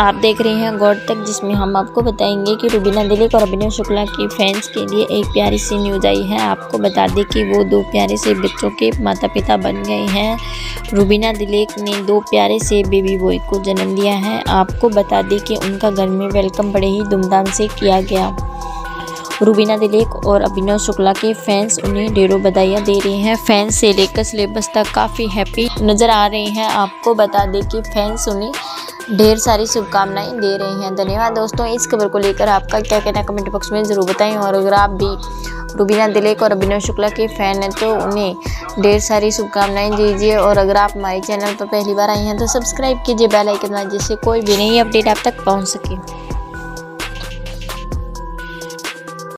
आप देख रहे हैं गौर तक, जिसमें हम आपको बताएंगे कि रुबीना दिलीक और अभिनव शुक्ला की फैंस के लिए एक प्यारी सी न्यूज़ आई है। आपको बता दें कि वो 2 प्यारे से बच्चों के माता पिता बन गए हैं। रुबीना दिलीक ने 2 प्यारे से बेबी बॉय को जन्म दिया है। आपको बता दें कि उनका घर में वेलकम बड़े ही धूमधाम से किया गया। रुबीना दिलीक और अभिनव शुक्ला के फैंस उन्हें ढेरों बधाइयाँ दे रहे हैं। फैंस से लेकर सिलेबस तक काफ़ी हैप्पी नज़र आ रहे हैं। आपको बता दें कि फैंस उन्हें ढेर सारी शुभकामनाएं दे रहे हैं। धन्यवाद दोस्तों। इस खबर को लेकर आपका क्या कहना है कमेंट बॉक्स में ज़रूर बताएं। और अगर आप भी रुबीना दिलीक और अभिनव शुक्ला के फ़ैन हैं तो उन्हें ढेर सारी शुभकामनाएं दीजिए। और अगर आप हमारे चैनल पर पहली बार आए हैं तो सब्सक्राइब कीजिए, बेल आइकन दबाइए, जिससे कोई भी नई अपडेट आप तक पहुँच सके।